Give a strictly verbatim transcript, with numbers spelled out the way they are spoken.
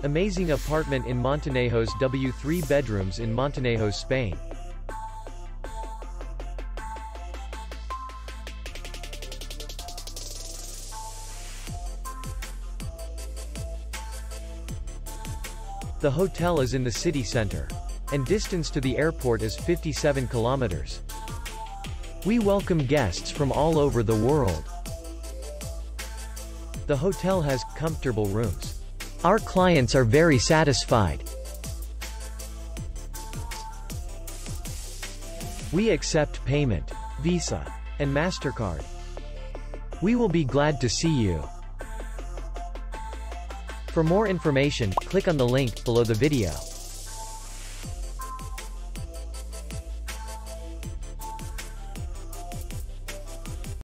Amazing apartment in Montanejos. W three bedrooms in Montanejos, Spain. The hotel is in the city center, and distance to the airport is fifty-seven kilometers. We welcome guests from all over the world. The hotel has comfortable rooms. Our clients are very satisfied. We accept payment, Visa, and MasterCard. We will be glad to see you. For more information, click on the link below the video.